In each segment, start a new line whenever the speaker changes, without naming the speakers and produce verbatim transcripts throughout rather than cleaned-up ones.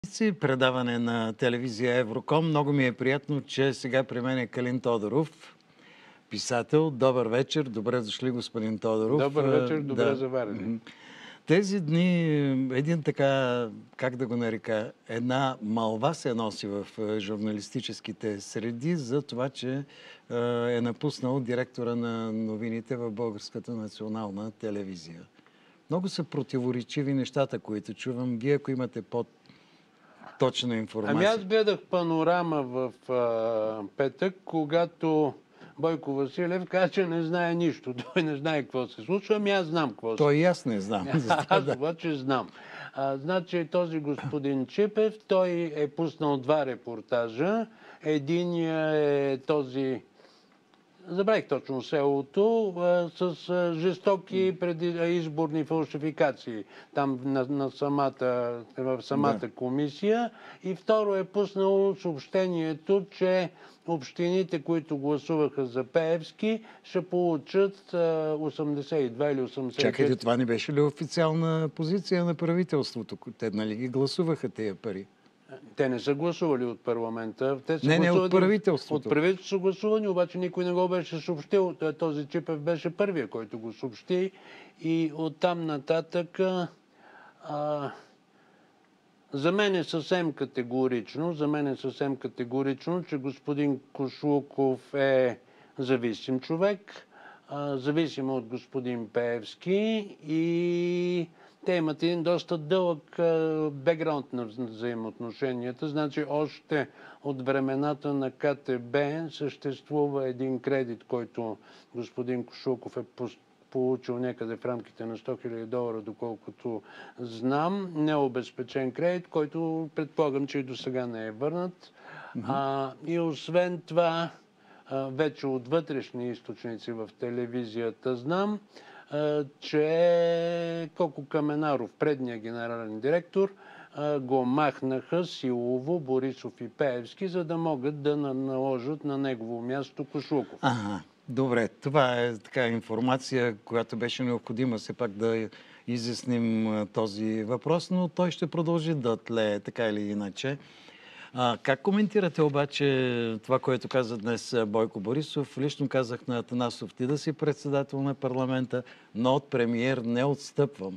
Си предаване на телевизия Евроком. Много ми е приятно, че сега при мен е Калин Тодоров, писател. Добър вечер, добре дошли, господин Тодоров.
Добър вечер, добре
да.
заварени.
Тези дни един така, как да го нарека, една малва се носи в журналистическите среди за това, че е напуснал директора на новините в Българската национална телевизия. Много са противоречиви нещата, които чувам. Вие, ако имате под точна информация.
Ами аз гледах Панорама в а, петък, когато Бойко Василев каза, че не знае нищо. Той не знае какво се случва, ами аз знам какво се случва.
Той и аз не знам.
Аз обаче знам. А, значи този господин Чипев, той е пуснал два репортажа. Единия е този... Забравих точно селото, а, с а, жестоки преди, а, изборни фалшификации там на, на самата, в самата да. комисия. И второ е пуснало съобщението, че общините, които гласуваха за Пеевски, ще получат а, осемдесет и два или осемдесет и четири.
Чакайте, това не беше ли официална позиция на правителството? Те нали ги гласуваха тези пари?
Те не са гласували от парламента. Те са
не, не, от правителството.
От правителството са гласувани, обаче никой не го беше съобщил. Този Чипев беше първия, който го съобщи. И оттам нататък а, за мен е съвсем категорично, за мен е съвсем категорично, че господин Кошлуков е зависим човек, а, зависим от господин Пеевски и... Те имат един доста дълъг бекграунд на взаимоотношенията. Значи още от времената на Ка Те Бе съществува един кредит, който господин Кошлуков е получил някъде в рамките на сто хиляди долара, доколкото знам. Необезпечен кредит, който предполагам, че и до сега не е върнат. Mm-hmm. А, и освен това, а, вече от вътрешни източници в телевизията знам, че Коко Каменаров, предния генерален директор, го махнаха силово Борисов и Пеевски, за да могат да наложат на негово място Кошлуков.
Ага, добре. Това е така информация, която беше необходима все пак да изясним този въпрос, но той ще продължи да тлее така или иначе. А, как коментирате обаче това, което каза днес Бойко Борисов? Лично казах на Атанасов, ти да си председател на парламента, но от премиер не отстъпвам.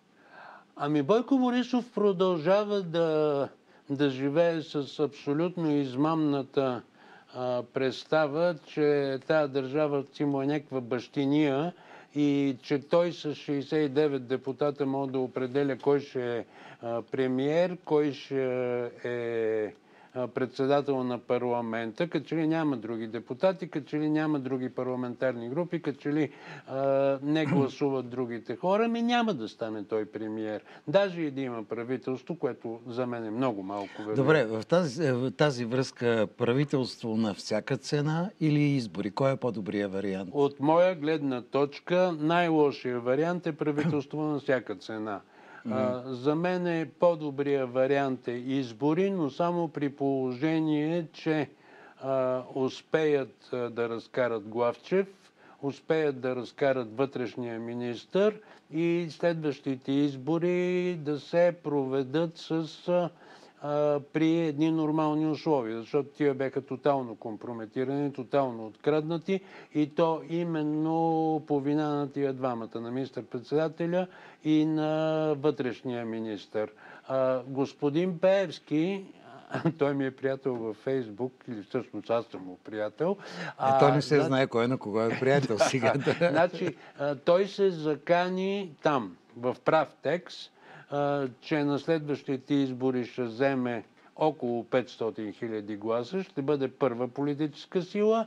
Ами Бойко Борисов продължава да, да живее с абсолютно измамната а, представа, че тази държава си му е някаква бащиния и че той с шейсет и девет депутата може да определя кой ще е а, премиер, кой ще е председател на парламента, като че ли няма други депутати, като че ли няма други парламентарни групи, като че ли а, не гласуват другите хора, ми няма да стане той премиер. Даже и да има правителство, което за мен е много малко вероятно.
Добре, в тази, в тази връзка правителство на всяка цена или избори? Кой е по-добрият вариант?
От моя гледна точка най-лошият вариант е правителство на всяка цена. Uh, за мен е по-добрия вариант е избори, но само при положение, че uh, успеят uh, да разкарат Главчев, успеят да разкарат вътрешния министър и следващите избори да се проведат с, uh, uh, при едни нормални условия, защото тия бяха тотално компрометирани, тотално откраднати и то именно по вина на тия двамата, на министър-председателя и на вътрешния министър. А, господин Пеевски, той ми е приятел във Фейсбук, или всъщност аз съм му приятел.
А, е, той не се значи... знае кой на кого е приятел сега.
Значи, а, той се закани там, в прав текст, а, че на следващите избори ще вземе около петстотин хиляди гласа, ще бъде първа политическа сила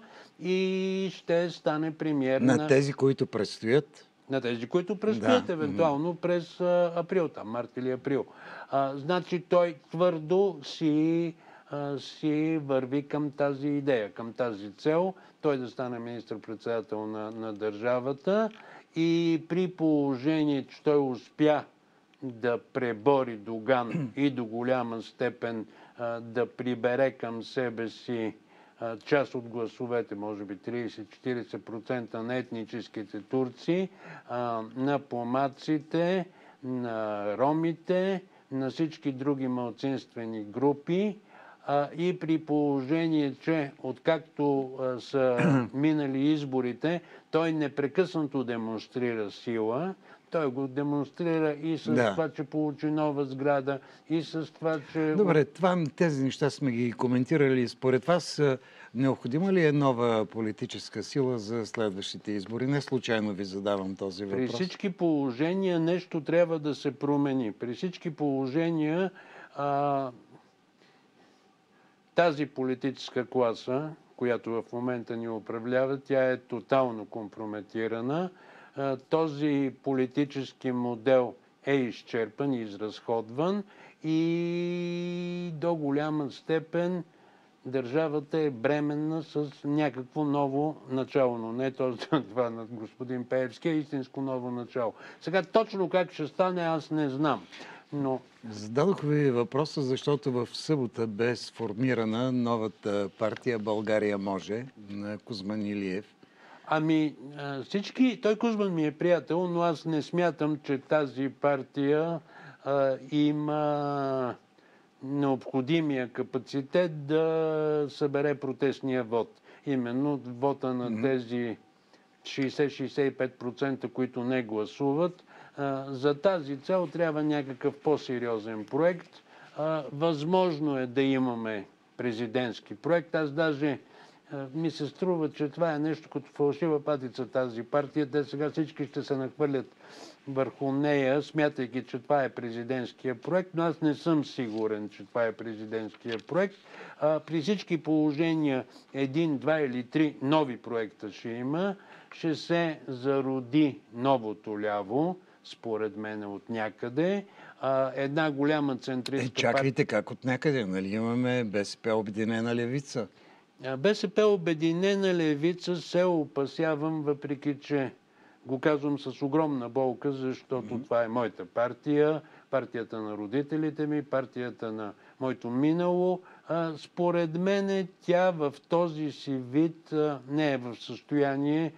и ще стане премиер
на... На тези, които предстоят?
На тези, които предстоят, да. Евентуално през а, април, там, март или април. А, значи той твърдо си, а, си върви към тази идея, към тази цел, той да стане министър-председател на, на държавата и при положение, че той успя да пребори Доган и до голяма степен а, да прибере към себе си а, част от гласовете, може би трийсет до четирийсет процента на етническите турци, а, на помаците, на ромите, на всички други малцинствени групи, а, и при положение, че откакто а, са минали изборите, той непрекъснато демонстрира сила. Той го демонстрира и с
Да.
това, че получи нова сграда, и с това, че...
Добре, това, тези неща сме ги коментирали. Според вас необходима ли е нова политическа сила за следващите избори? Не случайно ви задавам този въпрос.
При всички положения нещо трябва да се промени. При всички положения а, тази политическа класа, която в момента ни управлява, тя е тотално компрометирана. А, този политически модел е изчерпан и изразходван и до голяма степен държавата е бременна с някакво ново начало, но не това на господин Пеевски, а истинско ново начало. Сега точно как ще стане, аз не знам. Но...
Зададох ви въпроса, защото в събота бе сформирана новата партия България може на Кузман Илиев.
Ами всички, той Кузман ми е приятел, но аз не смятам, че тази партия а, има необходимия капацитет да събере протестния вод. Именно вота на тези шейсет до шейсет и пет процента, които не гласуват. За тази цел трябва някакъв по-сериозен проект. Възможно е да имаме президентски проект. Аз даже ми се струва, че това е нещо като фалшива патица тази партия. Те сега всички ще се нахвърлят върху нея, смятайки, че това е президентския проект, но аз не съм сигурен, че това е президентския проект. А, при всички положения един, два или три нови проекта ще има. Ще се зароди новото ляво, според мен от някъде. А, една голяма центристка...
Е, чакайте, как от някъде? Нали имаме БСП Обединена левица?
БСП Обединена левица се опасявам, въпреки че го казвам с огромна болка, защото mm-hmm. това е моята партия, партията на родителите ми, партията на моето минало. А, според мен тя в този си вид а, не е в състояние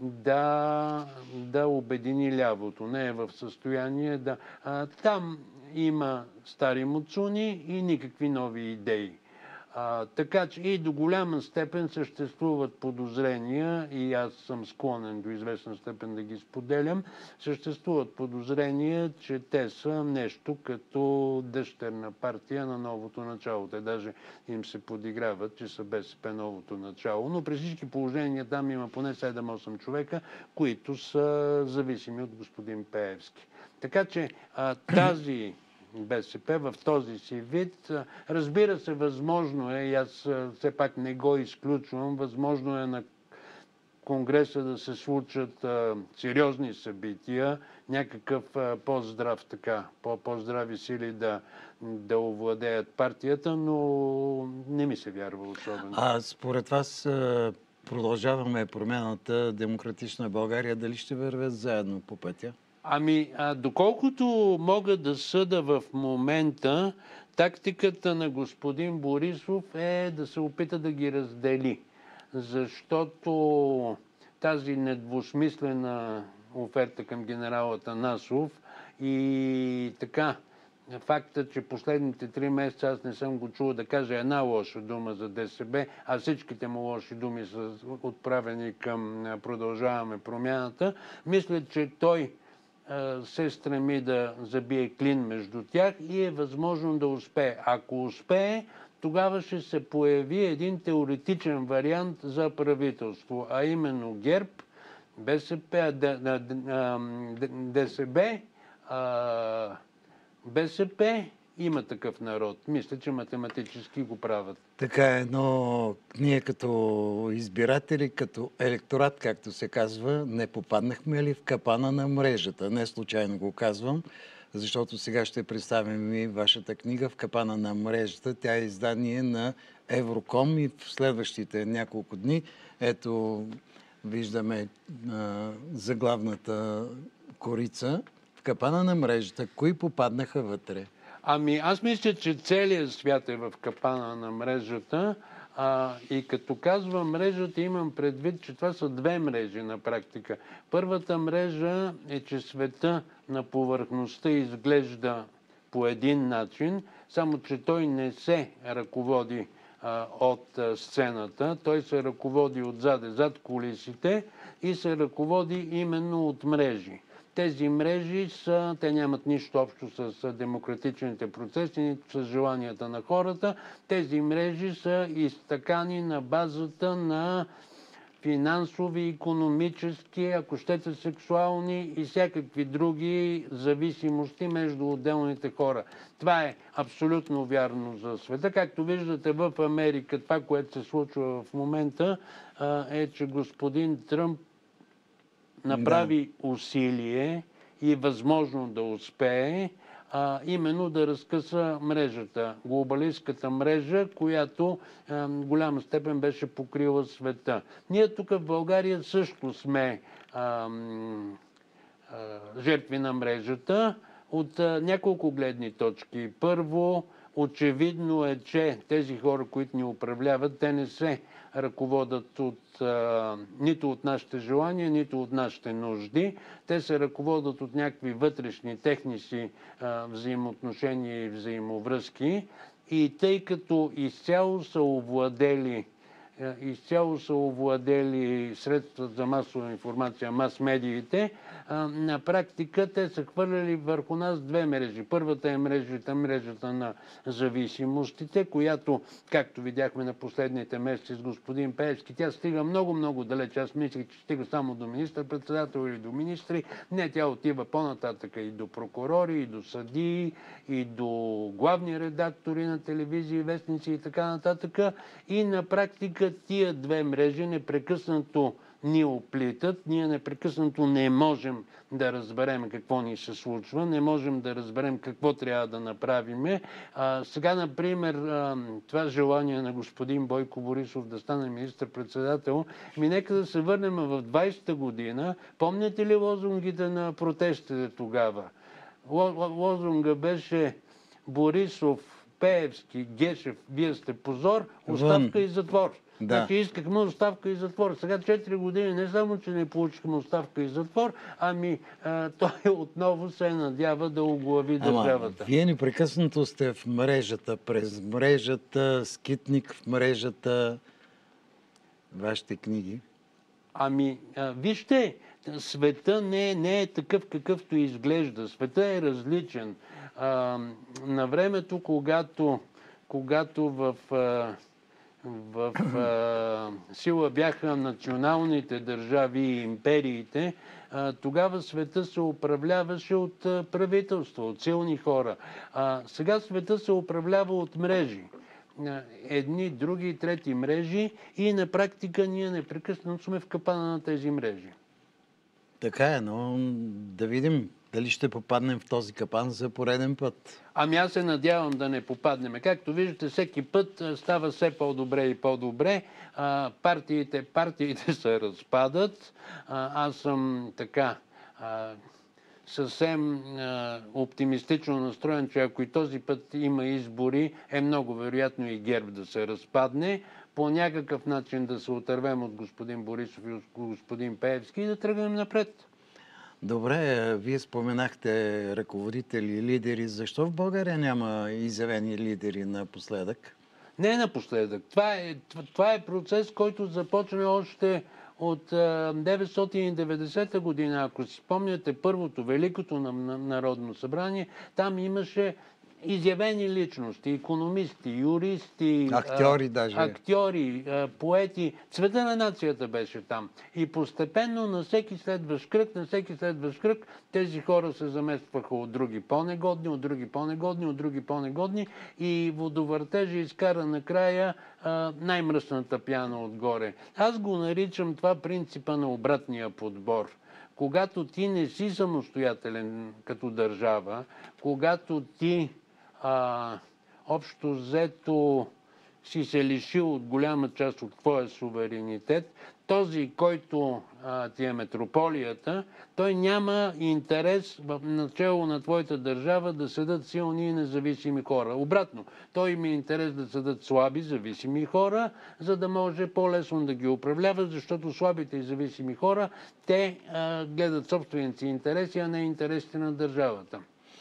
да, да обедини лявото, не е в състояние да... А, там има стари муцуни и никакви нови идеи. А, така че и до голяма степен съществуват подозрения, и аз съм склонен до известна степен да ги споделям, съществуват подозрения, че те са нещо като дъщерна партия на новото начало. Те даже им се подиграват, че са БСП новото начало, но при всички положения там има поне седем-осем човека, които са зависими от господин Пеевски. Така че а, тази БСП в този си вид. Разбира се, възможно е, и аз все пак не го изключвам, възможно е на Конгреса да се случат а, сериозни събития, някакъв а, по-здрав така, по-здрави сили да, да овладеят партията, но не ми се вярва особено.
А според вас продължаваме промяната, Демократична България, дали ще вървят заедно по пътя?
Ами, а, доколкото мога да съда в момента, тактиката на господин Борисов е да се опита да ги раздели. Защото тази недвусмислена оферта към генерал Атанасов и така, факта, че последните три месеца аз не съм го чул да каже една лоша дума за ДСБ, а всичките му лоши думи са отправени към Продължаваме промяната, мисля, че той се стреми да забие клин между тях и е възможно да успее. Ако успее, тогава ще се появи един теоретичен вариант за правителство, а именно ГЕРБ, БСП, ДСБ, БСП, Има такъв народ. Мисля, че математически го правят.
Така е, но ние като избиратели, като електорат, както се казва, не попаднахме ли в капана на мрежата? Не случайно го казвам, защото сега ще представим и вашата книга "В капана на мрежата". Тя е издание на Евроком и в следващите няколко дни, ето, виждаме а, заглавната корица. "В капана на мрежата". Кои попаднаха вътре?
Ами, аз мисля, че целият свят е в капана на мрежата. А, и като казвам мрежата, имам предвид, че това са две мрежи на практика. Първата мрежа е, че света на повърхността изглежда по един начин, само че той не се ръководи а, от а, сцената, той се ръководи отзаде, зад кулисите и се ръководи именно от мрежи. Тези мрежи са, те нямат нищо общо с демократичните процеси, нито с желанията на хората. Тези мрежи са изтъкани на базата на финансови, икономически, ако щете сексуални и всякакви други зависимости между отделните хора. Това е абсолютно вярно за света. Както виждате в Америка, това, което се случва в момента, е, че господин Тръмп направи да. усилие и възможно да успее, а, именно да разкъса мрежата, глобалистката мрежа, която а, в голяма степен беше покрила света. Ние тук в България също сме а, а, жертви на мрежата от а, няколко гледни точки. Първо, очевидно е, че тези хора, които ни управляват, те не се ръководят от, а, нито от нашите желания, нито от нашите нужди. Те се ръководят от някакви вътрешни техни си а, взаимоотношения и взаимовръзки. И тъй като изцяло са овладели изцяло са овладели средствата за масова информация, мас-медиите, на практика те са хвърляли върху нас две мрежи. Първата е мрежата, мрежата на зависимостите, която, както видяхме на последните месеци с господин Пеевски, тя стига много-много далеч. Аз мислих, че стига само до министър-председател или до министри. Не, тя отива по-нататък и до прокурори, и до съдии, и до главни редактори на телевизии, вестници и така нататък. И на практика тия две мрежи непрекъснато ни оплитат, ние непрекъснато не можем да разберем какво ни се случва, не можем да разберем какво трябва да направим. А, сега, например, а, това желание на господин Бойко Борисов да стане министър-председател, ми нека да се върнем в двайсета година. Помните ли лозунгите на протестите тогава? Лозунга беше Борисов, Пеевски, Гешев, вие сте позор, оставка и затвор. Да. Значи искахме оставка и затвор. Сега четири години не само, че не получихме оставка и затвор, ами а, той отново се надява да оглави държавата.
Вие непрекъснато сте в мрежата, през мрежата, скитник в мрежата, вашите книги.
Ами, а, вижте, света не, не е такъв какъвто изглежда. Света е различен. А, на времето, когато, когато в... А, в а, сила бяха националните държави и империите, а, тогава света се управляваше от а, правителство, от силни хора. А, сега света се управлява от мрежи. Едни, други, трети мрежи и на практика ние непрекъснато сме в капана на тези мрежи.
Така е, но да видим дали ще попаднем в този капан за пореден път.
Ами аз се надявам да не попаднем. Както виждате, всеки път става все по-добре и по-добре. Партиите, партиите се разпадат. А, аз съм така а, съвсем а, оптимистично настроен, че ако и този път има избори, е много вероятно и ГЕРБ да се разпадне. По някакъв начин да се отървем от господин Борисов и от господин Пеевски и да тръгнем напред.
Добре, вие споменахте ръководители и лидери. Защо в България няма изявени лидери напоследък?
Не напоследък. Това е, това е процес, който започна още от деветстотин и деветдесета година. Ако си спомняте първото, Великото народно събрание, там имаше изявени личности, икономисти, юристи,
актьори, даже.
актьори, поети. Цвета на нацията беше там. И постепенно на всеки следващ кръг, на всеки следващ кръг, тези хора се заместваха от други по-негодни, от други по-негодни, от други по-негодни и водовъртежа изкара накрая най-мръсната пяна отгоре. Аз го наричам това принципа на обратния подбор. Когато ти не си самостоятелен като държава, когато ти а, общо взето си се лишил от голяма част от твоя суверенитет, този, който а, ти е метрополията, той няма интерес в начало на твоята държава да седат силни и независими хора. Обратно, той има интерес да седат слаби, зависими хора, за да може по-лесно да ги управлява, защото слабите и зависими хора, те а, гледат собствените интереси, а не интересите на държавата.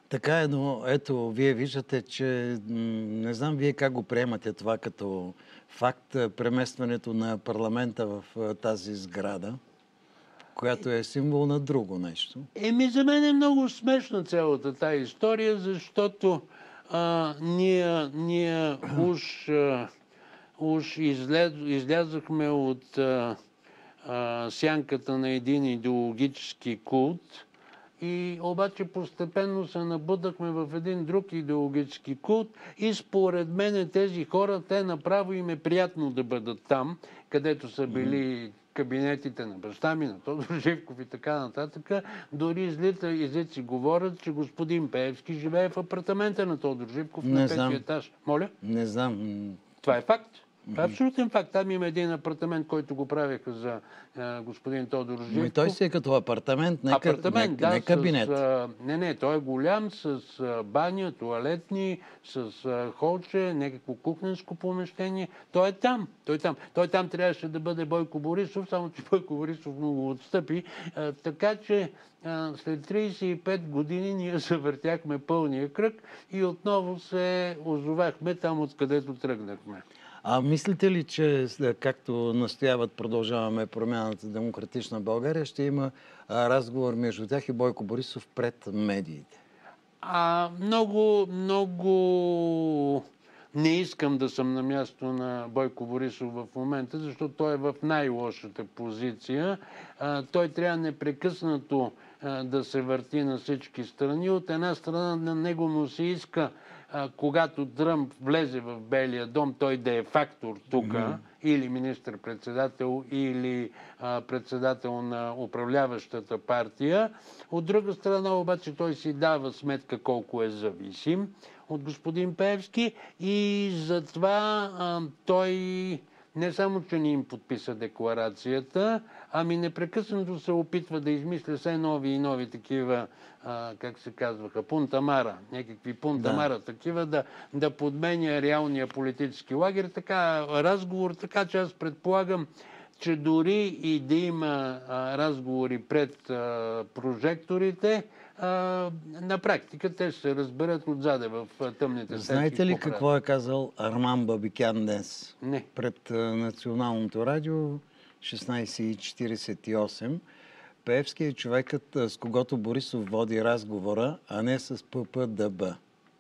Така е, но ето, вие виждате, че м, не знам вие как го приемате това като факт, а, преместването на парламента в а, тази сграда, която е символ на друго нещо.
Еми, за мен е много смешна цялата тази история, защото а, ние, ние уж, а, уж излез, излязахме от а, а, сянката на един идеологически култ и обаче постепенно се набудахме в един друг идеологически култ и според мен тези хора, те направо им е приятно да бъдат там, където са били кабинетите на баща ми, на Тодор Живков и така нататък. Дори излита излици говорят, че господин Пеевски живее в апартамента на Тодор Живков
Не
на
знам.
петия етаж. Моля?
Не знам. м,
Това е факт. Това е абсолютен факт. Там има един апартамент, който го правеха за а, господин Тодор
Но и
Живков.
той си е като апартамент, не, ка-
Апартамент,
не,
да,
не кабинет.
с... А, не, не, той е голям, с а, баня, туалетни, с а, холче, някакво кухненско помещение. Той е там. Той е там. Той там трябваше да бъде Бойко Борисов, само че Бойко Борисов много отстъпи. А, така че а, след тридесет и пет години ние завъртяхме пълния кръг и отново се озовахме там, откъдето тръгнахме.
А мислите ли, че с- както настояват Продължаваме промяната Демократична България, ще има а, разговор между тях и Бойко Борисов пред медиите?
А, много, много не искам да съм на място на Бойко Борисов в момента, защото той е в най-лошата позиция. А, той трябва непрекъснато а, да се върти на всички страни. От една страна на него му се иска, а, когато Тръмп влезе в Белия дом, той да е фактор тук, mm-hmm. или министър-председател, или а, председател на управляващата партия. От друга страна обаче той си дава сметка колко е зависим от господин Пеевски и затова а, той не само, че не им подписа декларацията, ами непрекъснато се опитва да измисля все нови и нови такива, а, как се казваха, пунтамара, някакви пунтамара, да. такива, да, да подменя реалния политически лагер. Така, разговор, така че аз предполагам, че дори и да има а, разговори пред а, прожекторите, а, на практика те ще се разберат отзаде в а, тъмните стаи.
Знаете ли какво е казал Арман Бабикян днес?
Не.
Пред а, Националното радио шестнайсет и четирийсет и осем. Пеевски е човекът, а, с когото Борисов води разговора, а не с П П Д Б.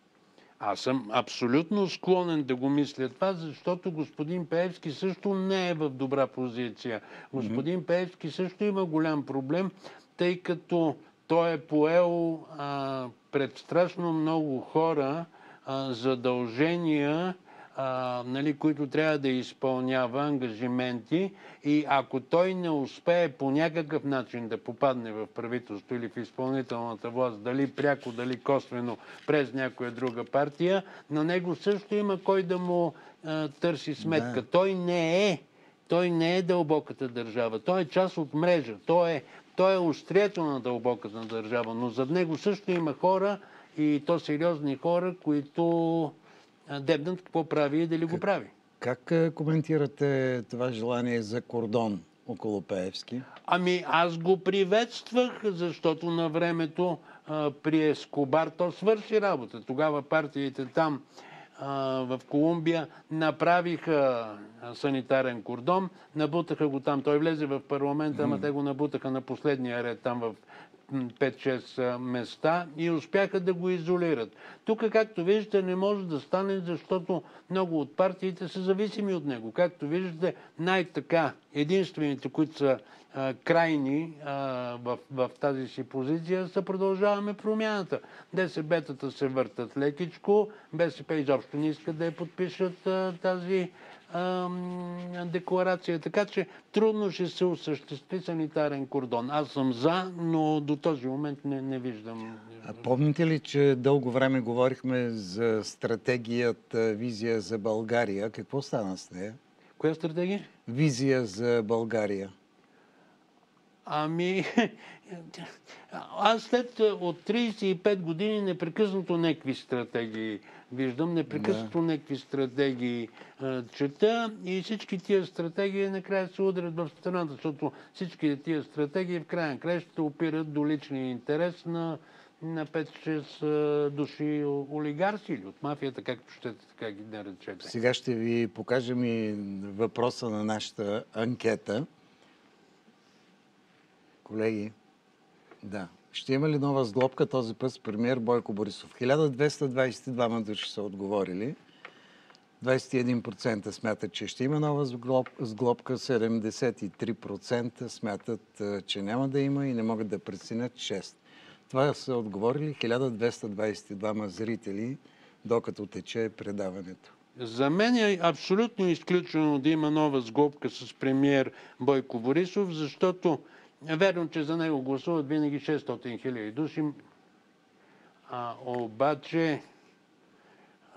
Аз съм абсолютно склонен да го мисля това, защото господин Пеевски също не е в добра позиция. Господин mm-hmm. Пеевски също има голям проблем, тъй като той е поел а, пред страшно много хора а, задължения, а, нали, които трябва да изпълнява, ангажименти, и ако той не успее по някакъв начин да попадне в правителство или в изпълнителната власт, дали пряко, дали косвено, през някоя друга партия, на него също има кой да му а, търси сметка. Да. Той не е, той не е дълбоката държава, той е част от мрежа, той е, той е острието на дълбоката държава, но зад него също има хора, и то сериозни хора, които дебнат какво прави и дали го прави.
Как коментирате това желание за кордон около Пеевски?
Ами аз го приветствах, защото на времето а, при Ескобар то свърши работа. Тогава партиите там а, в Колумбия направиха санитарен кордон, набутаха го там. Той влезе в парламента, ама те го набутаха на последния ред там в пет-шест места и успяха да го изолират. Тук, както виждате, не може да стане, защото много от партиите са зависими от него. Както виждате, най-така единствените, които са а, крайни а, в, в тази си позиция, са Продължаваме промяната. ДСБ-тата се въртат лекичко, БСП изобщо не искат да я подпишат а, тази декларация. Така че трудно ще се осъществи санитарен кордон. Аз съм за, но до този момент не, не виждам.
А помните ли, че дълго време говорихме за стратегията Визия за България? Какво стана с нея?
Коя стратегия?
Визия за България.
Ами, аз след от трийсет и пет години непрекъснато някакви стратегии виждам, непрекъснато да. някакви стратегии а, чета и всички тия стратегии накрая се удрят в страната, защото всички тия стратегии в крайна края ще опират до личния интерес на, на пет-шест души олигарси или от мафията, както щете, така ги наречете.
Сега ще ви покажем и въпроса на нашата анкета. Колеги, да. Ще има ли нова сглобка този път с премиер Бойко Борисов? хиляда двеста двадесет и двама души са отговорили. двадесет и един процента смятат, че ще има нова сглобка, седемдесет и три процента смятат, че няма да има и не могат да преценят шест. Това са отговорили хиляда двеста двадесет и двама зрители, докато тече предаването.
За мен е абсолютно изключено да има нова сглобка с премиер Бойко Борисов, защото е верно, че за него гласуват винаги шестстотин хиляди души, а, обаче а,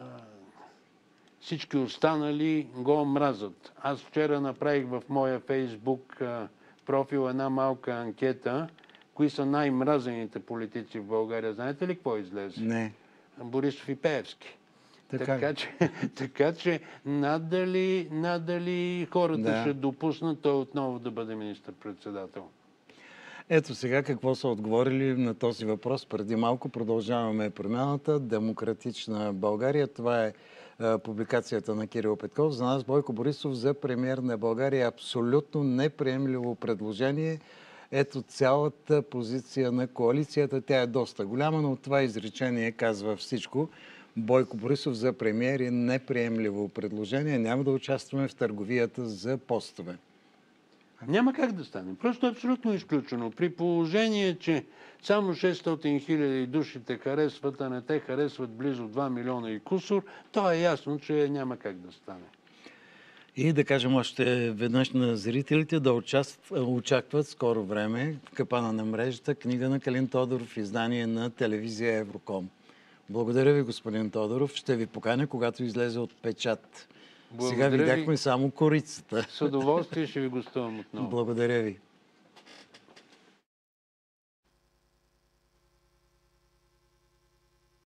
всички останали го омразят. Аз вчера направих в моя Фейсбук а, профил една малка анкета, кои са най-мразените политици в България. Знаете ли какво излезе?
Не.
Борисов и Пеевски.
Така,
Така че, така че надали, надали хората
Да.
ще допуснат той отново да бъде министър-председател.
Ето сега какво са отговорили на този въпрос. Преди малко продължаваме промяната. Демократична България. Това е а, публикацията на Кирил Петков. За нас Бойко Борисов за премиер на България е абсолютно неприемливо предложение. Ето цялата позиция на коалицията. Тя е доста голяма, но това изречение казва всичко. Бойко Борисов за премиер е неприемливо предложение. Няма да участваме в търговията за постове.
Няма как да стане. Просто е абсолютно изключено. При положение, че само шестстотин хиляди души те харесват, а не те харесват близо два милиона и кусор, то е ясно, че няма как да стане.
И да кажем още веднъж на зрителите да участват, очакват скоро време в капана на мрежата книга на Калин Тодоров, издание на телевизия Евроком. Благодаря ви, господин Тодоров. Ще ви поканя, когато излезе от печат.
Благодаря
Сега видяхме
ви.
само корицата.
С удоволствие ще ви гостувам отново.
Благодаря ви.